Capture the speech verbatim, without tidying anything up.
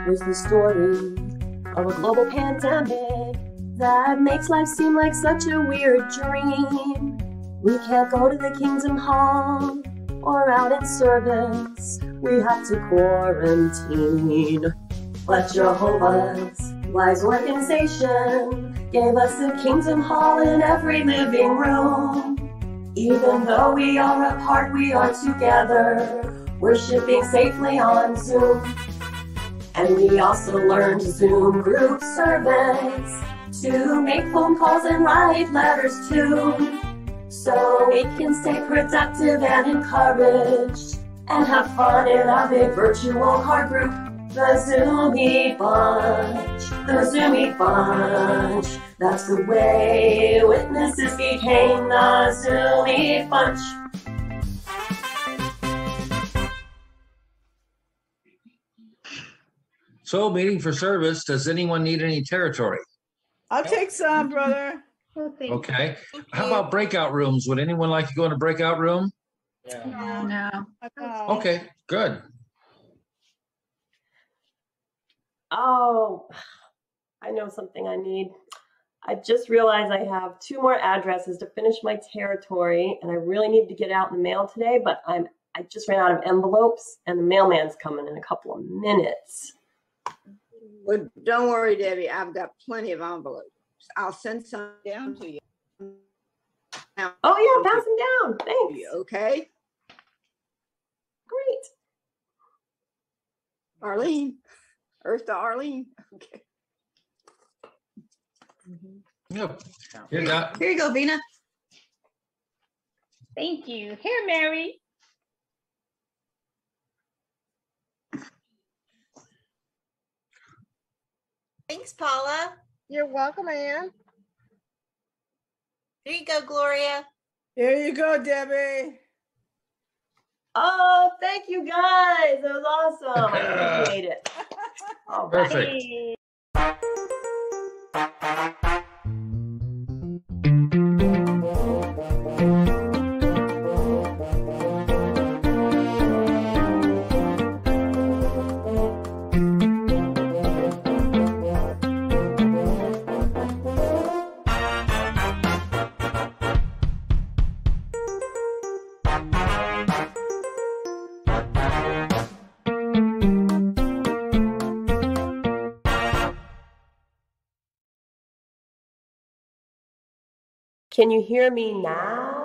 Here's the story of a global pandemic that makes life seem like such a weird dream. We can't go to the Kingdom Hall or out in service. We have to quarantine. But Jehovah's Wise Organization gave us a Kingdom Hall in every living room. Even though we are apart, we are together, worshiping safely on Zoom. And we also learned Zoom group service to make phone calls and write letters too, so we can stay productive and encouraged and have fun in a big virtual car group. The Zoomy Bunch, the Zoomy Bunch, that's the way witnesses became the Zoomy Bunch. So, meeting for service, does anyone need any territory? I'll take some, brother. Okay. How about breakout rooms? Would anyone like to go in a breakout room? No. No. Okay, good. Oh, I know something I need. I just realized I have two more addresses to finish my territory, and I really need to get it out in the mail today, but I'm I just ran out of envelopes, and the mailman's coming in a couple of minutes. Well, don't worry, Debbie. I've got plenty of envelopes. I'll send some down to you. Now, oh, yeah, pass them down. Thanks. Okay. Great. Arlene. Earth to Arlene. Okay. Mm-hmm. Yep. Here you go. Here you go, Vina. Thank you. Here, Mary. Thanks, Paula. You're welcome, Ann. Here you go, Gloria. Here you go, Debbie. Oh, thank you guys. That was awesome. I appreciate it. All right. Perfect. Can you hear me now?